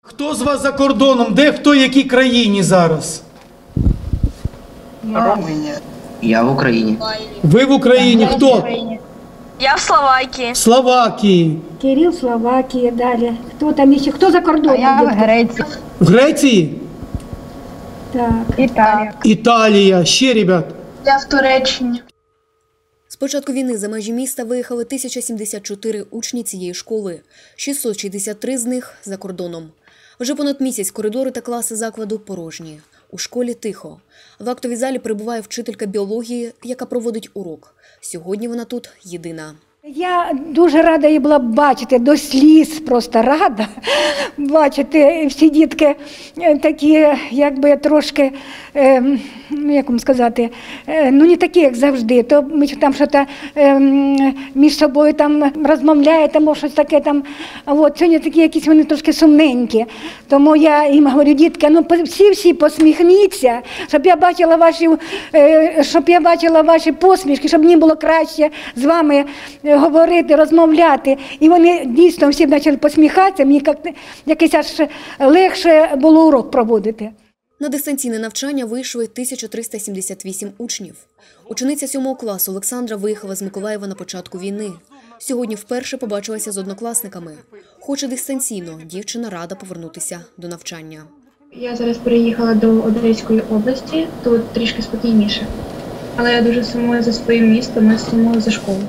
Хто з вас за кордоном? Де хто, в якій країні зараз? Румунія. Я в Україні. Ви в Україні? Хто? Я в Словакії. В Словакії. Кирил, Словакия, далі. Хто там ще? Хто за кордоном? Я в Греції. В Греції? Так. Італія. Італія. Ще, ребят. Я в Туреччині. З початку війни за межі міста виїхали 1074 учні цієї школи, 663 з них за кордоном. Вже понад місяць коридори та класи закладу порожні. У школі тихо. В актовій залі перебуває вчителька біології, яка проводить урок. Сьогодні вона тут єдина. Я дуже рада її була бачити, до сліз просто рада бачити всі дітки такі, якби трошки, як вам сказати, ну не такі, як завжди. То ми там щось між собою там розмовляємо, щось таке там. А от сьогодні такі якісь вони трошки сумненькі. Тому я їм говорю, дітки, ну всі посміхніться, щоб я бачила ваші посмішки, щоб мені було краще з вами говорити, розмовляти. І вони дійсно всі почали посміхатися, мені якось аж легше було урок проводити. На дистанційне навчання вийшли 1378 учнів. Учениця 7 класу Олександра виїхала з Миколаєва на початку війни. Сьогодні вперше побачилася з однокласниками. Хоче дистанційно, дівчина рада повернутися до навчання. Я зараз переїхала до Одеської області, тут трішки спокійніше. Але я дуже сумую за своїм містом і сумую за школою.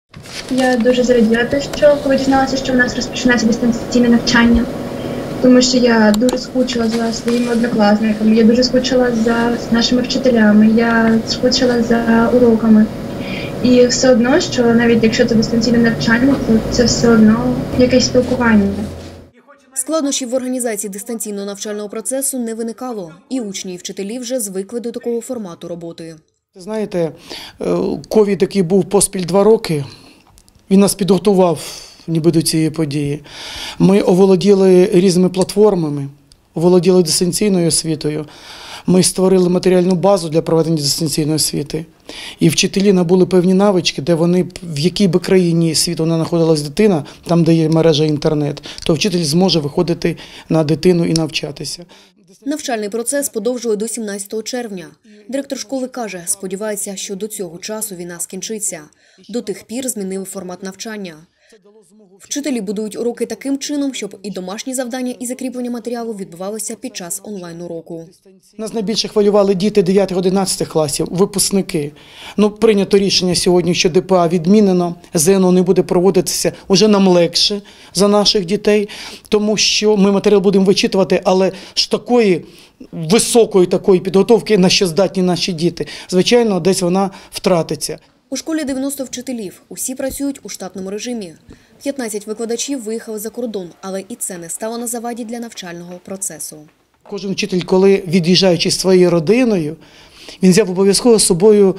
Я дуже зраділа, що коли дізналася, що в нас розпочинається дистанційне навчання. Тому що я дуже скучила за своїми однокласниками, я дуже скучила за нашими вчителями, я скучила за уроками. І все одно, що навіть якщо це дистанційне навчання, то це все одно якесь спілкування. Складнощів в організації дистанційного навчального процесу не виникало. І учні, і вчителі вже звикли до такого формату роботи. Знаєте, ковід, який був поспіль 2 роки, він нас підготував ніби до цієї події. Ми оволоділи різними платформами, оволоділи дистанційною освітою. Ми створили матеріальну базу для проведення дистанційної освіти. І вчителі набули певні навички, де вони, в якій би країні світу не знаходилась дитина, там, де є мережа інтернет, то вчитель зможе виходити на дитину і навчатися. Навчальний процес подовжили до 17 червня. Директор школи каже, сподівається, що до цього часу війна скінчиться. До тих пір змінили формат навчання. Вчителі будують уроки таким чином, щоб і домашні завдання, і закріплення матеріалу відбувалося під час онлайн-уроку. Нас найбільше хвилювали діти 9-11 класів, випускники. Прийнято рішення сьогодні, що ДПА відмінено, ЗНО не буде проводитися, уже нам легше за наших дітей, тому що ми матеріал будемо вичитувати, але ж такої високої такої підготовки, на що здатні наші діти, звичайно, десь вона втратиться. У школі 90 вчителів. Усі працюють у штатному режимі. 15 викладачів виїхали за кордон, але і це не стало на заваді для навчального процесу. Кожен вчитель, коли від'їжджаючи з своєю родиною, він взяв обов'язково з собою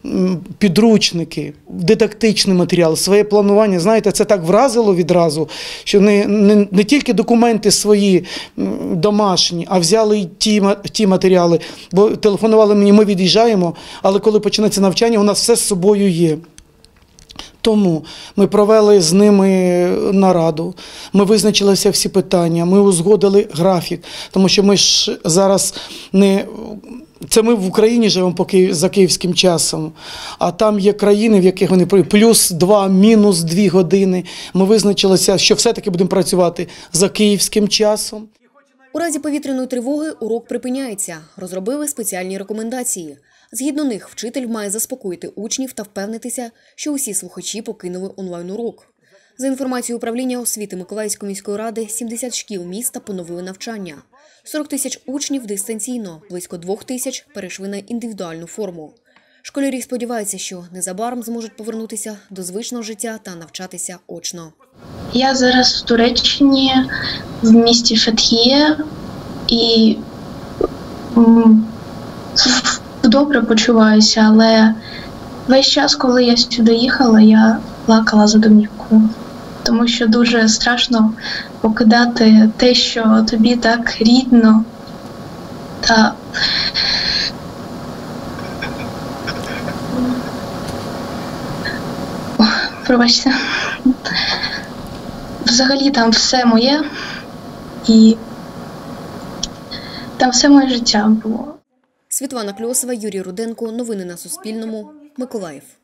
підручники, дидактичний матеріал, своє планування. Знаєте, це так вразило відразу, що не тільки документи свої домашні, а взяли й ті матеріали. Бо телефонували мені, ми від'їжджаємо, але коли почнеться навчання, у нас все з собою є. Тому ми провели з ними нараду, ми визначилися всі питання, ми узгодили графік, тому що ми ж зараз не... Це ми в Україні живемо поки за київським часом, а там є країни, в яких вони +2, -2 години. Ми визначилися, що все-таки будемо працювати за київським часом. У разі повітряної тривоги урок припиняється. Розробили спеціальні рекомендації. Згідно них, вчитель має заспокоїти учнів та впевнитися, що усі слухачі покинули онлайн-урок. За інформацією управління освіти Миколаївської міської ради, 70 шкіл міста поновили навчання. 40 тисяч учнів дистанційно, близько 2 тисяч перейшли на індивідуальну форму. Школярі сподіваються, що незабаром зможуть повернутися до звичного життя та навчатися очно. Я зараз в Туреччині, в місті Фетхіє, і добре почуваюся, але весь час, коли я сюди їхала, я плакала за домівкою. Тому що дуже страшно покидати те, що тобі так рідно. Та пробачте. Взагалі там все моє, і Там все моє життя було. Світлана Кльосова, Юрій Руденко. Новини на Суспільному. Миколаїв.